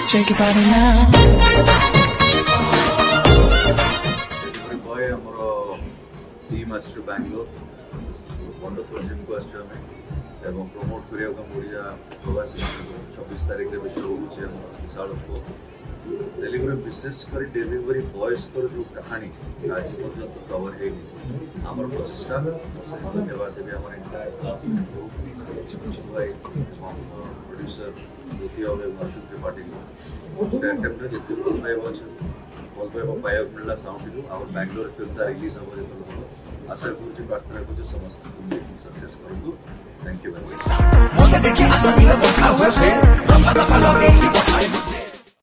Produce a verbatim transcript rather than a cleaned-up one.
Shake your body now. Delivery boy, our team has to Bangalore. Wonderful gym को आज हमें एवं promote करिया का मोड़िया प्रवासी चौबीस तारीख के विषय होचे हम विशाल शो delivery business करी delivery boys कर जो कहानी आज पर्यंत कवर है हमारे प्रचेष्टा धन्यवाद देवी हमारे entire भाई producer ज्योति और अशोक त्रिपाठी को डायरेक्टर ने जितने बोल पाए वो बोल पाए वो पाया मिलना साउंड जो और बैंगलोर फिल्म का रिलीज हमारे तो आशा करूँ प्रार्थना को जो समस्त तुम सक्सेस करूँ थैंक यू वेरी मच।